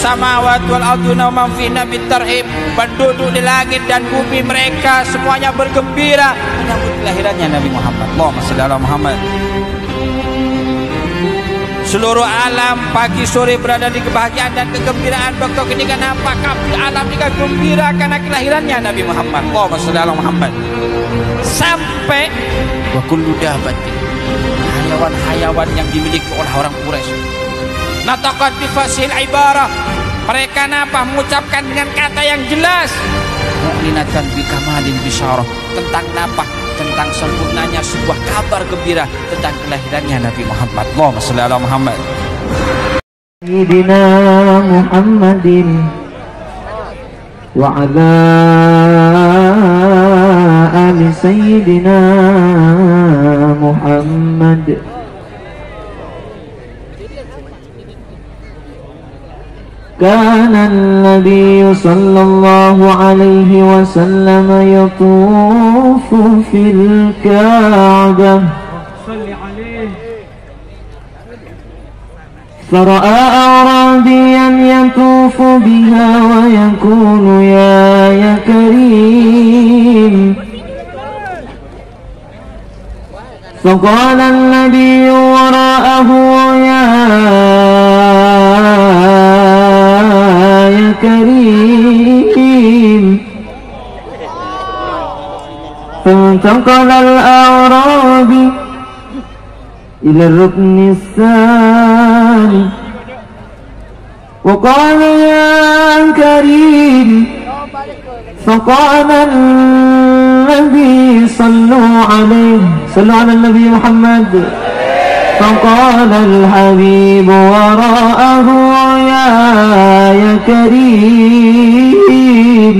samawati wal ardi wa man fihinna bitarhib. Penduduk di langit dan bumi mereka semuanya bergembira menyambut kelahirannya Nabi Muhammad. Allahumma shalli ala Muhammad. Seluruh alam pagi sore berada di kebahagiaan dan kegembiraan. Waktu ketika nampak alam ini gembira karena kelahirannya Nabi Muhammad. Allahumma shalli ala Muhammad. Sampai wa kullu dabbatin, hayawan-hayawan yang dimiliki oleh orang Quraisy, nataqat bi fasil ibarah, mereka mengucapkan dengan kata yang jelas, mu'linatan bi kamalin bisyarah, tentang tentang sempurnanya sebuah kabar gembira tentang kelahirannya Nabi Muhammad. Allahumma shalli ala Muhammad. Sayyidina Muhammadin wa ala ali Sayyidina Muhammad. كان النبي صلى الله عليه وسلم يطوف في الكعبة فرأى أعرابيا يطوف بها ويقول يا كريم فقال النبي وراءه يا كريم فانتقل الأعرابي إلى الركن الثاني وقال يا كريم فقال النبي صلوا على النبي محمد فقال الحبيب وراءه يا كريم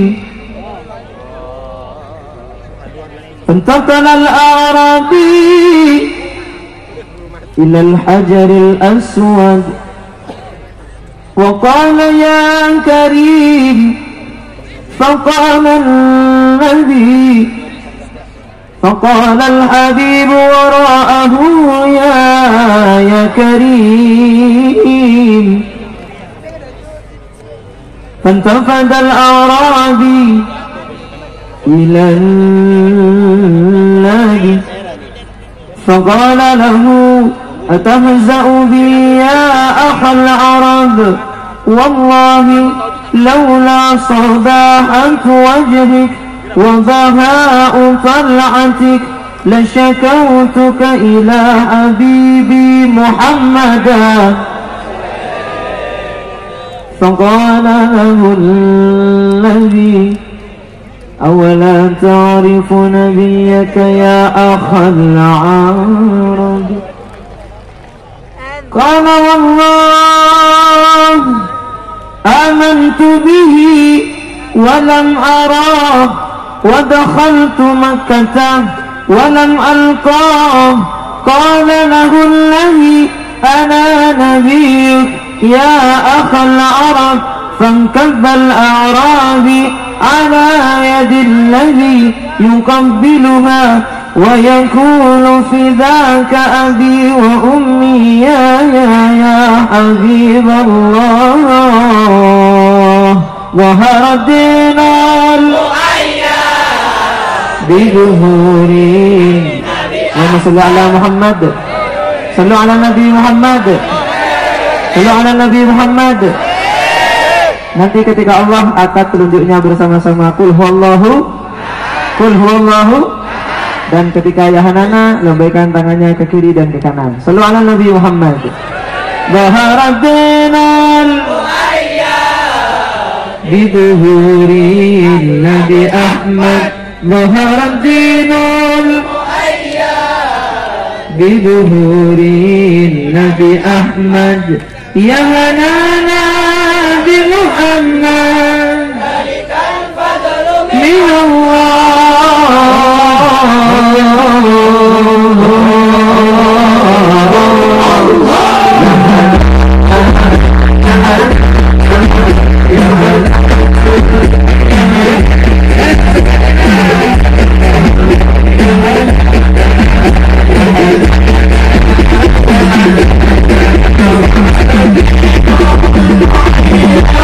فانتقل الأعرابي إلى الحجر الأسود وقال يا كريم فقال النبي فقال الحبيب وراءه يا كريم فانتفض الأعرابي إلى النبي فقال له أتهزأ بي يا أخا العرب والله لولا صباحة وجهك وبهاء طلعتك لشكوتك إلى حبيبي محمدا فقال له النبي أولا تعرف نبيك يا أخا العرب قال والله آمنت به ولم أراه ودخلت مكة ولم ألقاه قال له الذي أنا نبيك يا أخا العرب فانكب الأعرابي على يد الذي يقبلها ويقول فداك أبي وأمي يا حبيب الله ظهر الدين بظهوري اللهم صل على محمد صلوا على النبي محمد صلوا على النبي Muhammad. Nanti ketika Allah akan telunjuknya bersama-sama kul huwallahu dan ketika Yahanana lambaikan tangannya ke kiri dan ke kanan. Sallu ala Nabi Muhammad. Baharaddinal biduhuri Nabi Ahmad. Baharaddinal biduhuri Nabi Ahmad. Yahanana bi Muhammad. Min Allah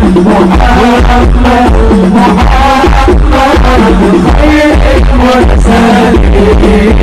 محمد خير مرسلين